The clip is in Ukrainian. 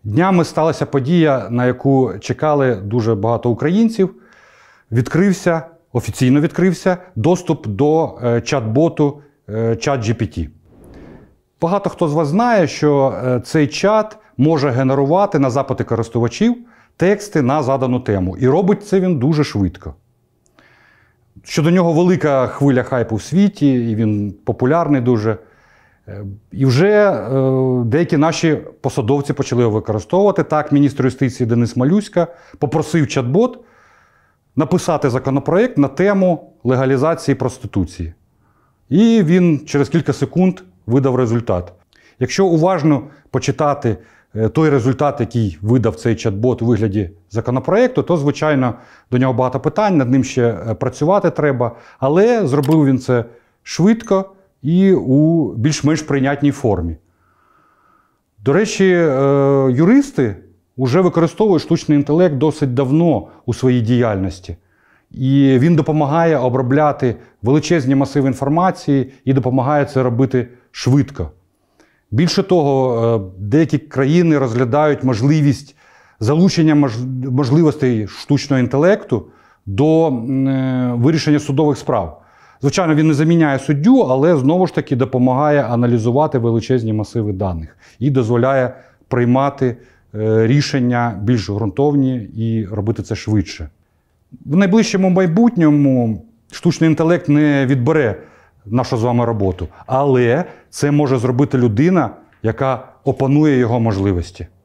Днями сталася подія, на яку чекали дуже багато українців. Офіційно відкрився доступ до чат-боту ChatGPT. Багато хто з вас знає, що цей чат може генерувати на запити користувачів тексти на задану тему. І робить це він дуже швидко. Щодо нього велика хвиля хайпу в світі, і він популярний дуже. І вже деякі наші посадовці почали його використовувати. Так, міністр юстиції Денис Малюська попросив чат-бот написати законопроект на тему легалізації проституції. І він через кілька секунд видав результат. Якщо уважно почитати той результат, який видав цей чат-бот у вигляді законопроекту, то, звичайно, до нього багато питань, над ним ще працювати треба. Але зробив він це швидко і у більш-менш прийнятній формі. До речі, юристи вже використовують штучний інтелект досить давно у своїй діяльності. І він допомагає обробляти величезні масиви інформації і допомагає це робити швидко. Більше того, деякі країни розглядають можливість залучення можливостей штучного інтелекту до вирішення судових справ. Звичайно, він не заміняє суддю, але знову ж таки допомагає аналізувати величезні масиви даних і дозволяє приймати рішення більш ґрунтовні і робити це швидше. В найближчому майбутньому штучний інтелект не відбере нашу з вами роботу, але це може зробити людина, яка опанує його можливості.